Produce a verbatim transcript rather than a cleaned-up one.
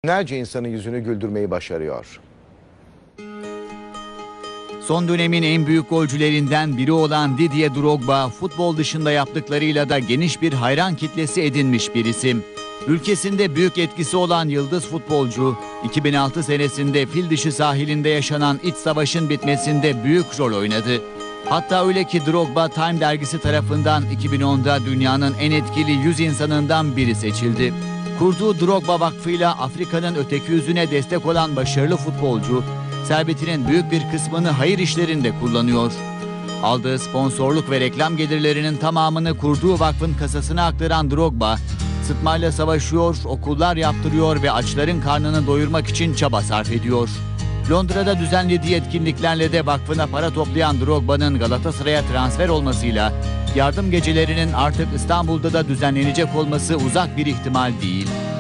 Binlerce insanın yüzünü güldürmeyi başarıyor. Son dönemin en büyük golcülerinden biri olan Didier Drogba, futbol dışında yaptıklarıyla da geniş bir hayran kitlesi edinmiş bir isim. Ülkesinde büyük etkisi olan yıldız futbolcu, iki bin altı senesinde Fildişi sahilinde yaşanan iç savaşın bitmesinde büyük rol oynadı. Hatta öyle ki Drogba Time dergisi tarafından iki bin onda dünyanın en etkili yüz insanından biri seçildi. Kurduğu Drogba Vakfı'yla Afrika'nın öteki yüzüne destek olan başarılı futbolcu, servetinin büyük bir kısmını hayır işlerinde kullanıyor. Aldığı sponsorluk ve reklam gelirlerinin tamamını kurduğu vakfın kasasına aktaran Drogba, sıtmayla savaşıyor, okullar yaptırıyor ve açların karnını doyurmak için çaba sarf ediyor. Londra'da düzenlediği etkinliklerle de vakfına para toplayan Drogba'nın Galatasaray'a transfer olmasıyla yardım gecelerinin artık İstanbul'da da düzenlenecek olması uzak bir ihtimal değil.